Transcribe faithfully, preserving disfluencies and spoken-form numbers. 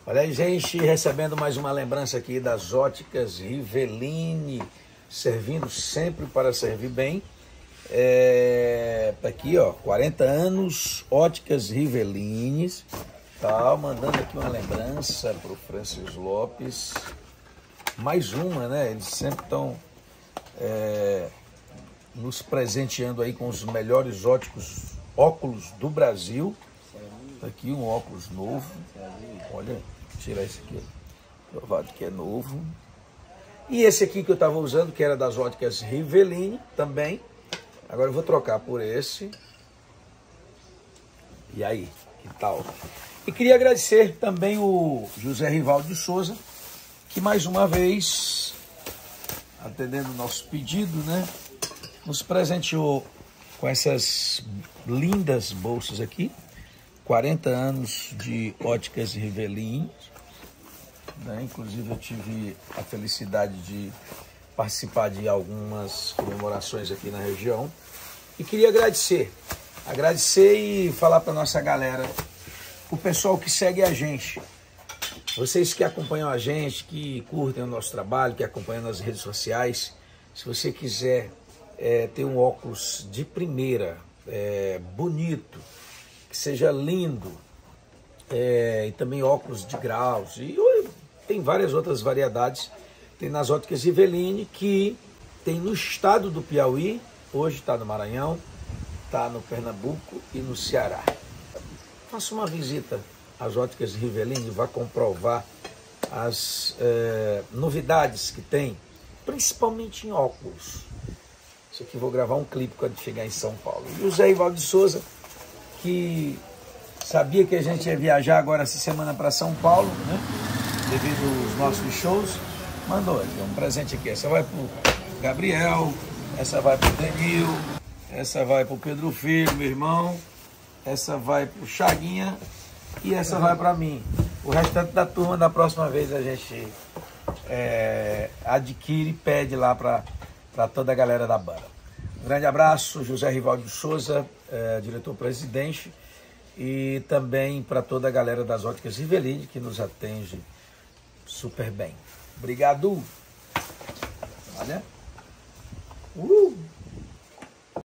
Olha aí, gente, recebendo mais uma lembrança aqui das óticas Riveline, servindo sempre para servir bem. É, tá aqui, ó, quarenta anos, óticas Riveline, tá, mandando aqui uma lembrança para o Francis Lopes. Mais uma, né? Eles sempre estão é, nos presenteando aí com os melhores óticos, óculos do Brasil. Tá aqui um óculos novo. Olha, vou tirar esse aqui, provado que é novo. E esse aqui que eu estava usando, que era das óticas Riveline também. Agora eu vou trocar por esse. E aí, que tal? E queria agradecer também o José Rivaldo de Souza, que mais uma vez, atendendo o nosso pedido, né, nos presenteou com essas lindas bolsas aqui. quarenta anos de óticas Riveline, né? Inclusive eu tive a felicidade de participar de algumas comemorações aqui na região. E queria agradecer, agradecer e falar para nossa galera, o pessoal que segue a gente, vocês que acompanham a gente, que curtem o nosso trabalho, que acompanham nas redes sociais. Se você quiser é, ter um óculos de primeira, é, bonito, que seja lindo, é, e também óculos de graus, e tem várias outras variedades, tem nas óticas Riveline, que tem no estado do Piauí, hoje está no Maranhão, está no Pernambuco e no Ceará. Faça uma visita às óticas Riveline, vá comprovar as é, novidades que tem, principalmente em óculos. Isso aqui vou gravar um clipe quando chegar em São Paulo. E o Zé Rivaldo de Souza, que sabia que a gente ia viajar agora essa semana para São Paulo, né, devido aos nossos shows, mandou aqui um presente aqui. Essa vai para o Gabriel, essa vai para o Denil, essa vai para o Pedro Filho, meu irmão, essa vai para o Chaguinha e essa vai para mim. O restante da turma, da próxima vez, a gente é, adquire e pede lá para toda a galera da banda. Um grande abraço, José Rivaldo de Souza, é, diretor-presidente, e também para toda a galera das óticas Riveline, que nos atende super bem. Obrigado! Olha! Uh!